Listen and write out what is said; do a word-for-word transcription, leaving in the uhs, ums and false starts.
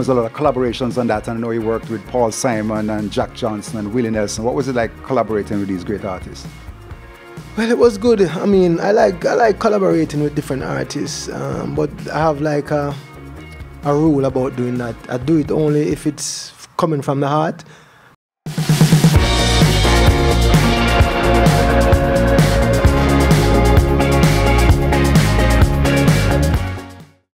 was a lot of collaborations on that, and I know you worked with Paul Simon and Jack Johnson and Willie Nelson. What was it like collaborating with these great artists? Well, it was good. I mean, I like I like collaborating with different artists, um, but I have like a, a rule about doing that. I do it only if it's coming from the heart.